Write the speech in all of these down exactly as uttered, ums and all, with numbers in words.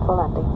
for landing.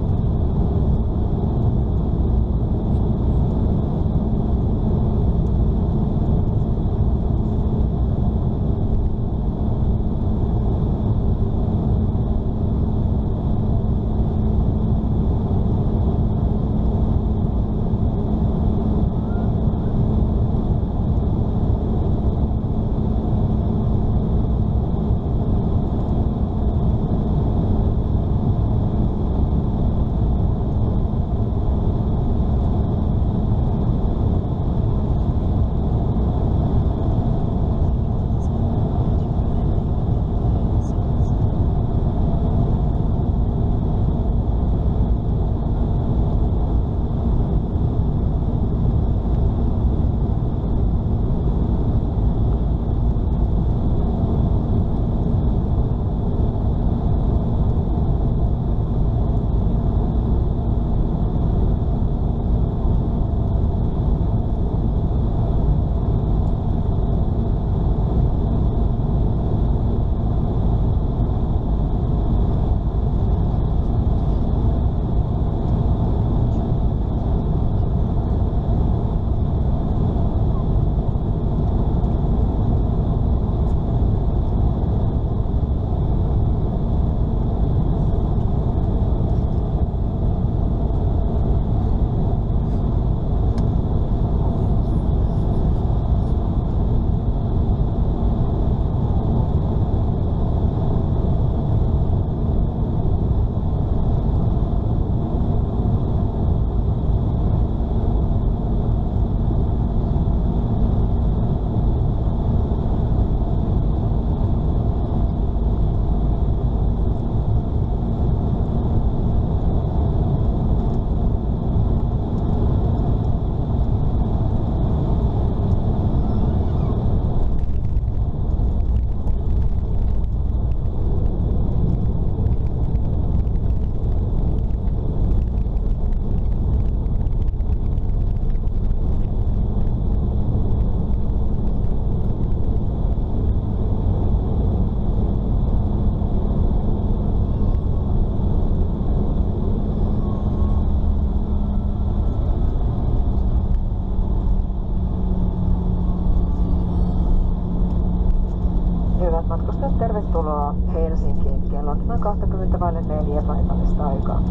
Hyvät matkustajat, tervetuloa Helsinkiin. Kello on noin kaksikymmentä vaille neljä paikallista aikaa.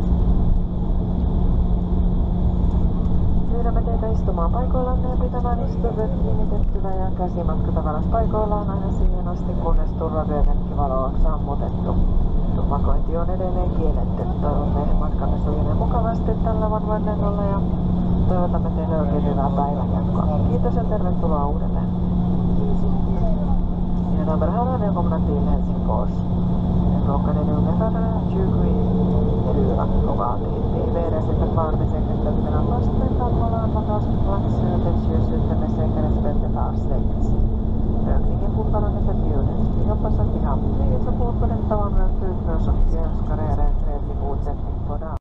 Pyydämme teitä istumaan paikoillanne ja pitämään istuvyöt kiinnitettynä ja käsimatkatavaras paikoillaan aina siihen asti, kunnes turvavyömerkkivalo on sammutettu. Tupakointi on edelleen kielletty. Toivomme matkamme sujuneen mukavasti tällä One lennolla ja toivotamme teille oikein hyvää päivänjatkoa. Kiitos ja tervetuloa uudelleen. Mina damer och herrar, välkomna till Helsingfors. Klockan är nu ungefär tjugofyra lokaltid. Vi vädersätter klar med säkerhetsbältena fast med kalvolaan bagageplats. Tändstjärnskylten med säkerhetsbältet avsläckts. Rökningen fortfarande är förbjuden. Vi hoppas att ni har flygit så fort på den tavan och ut och önskar er en trevlig fortsättning på dagen.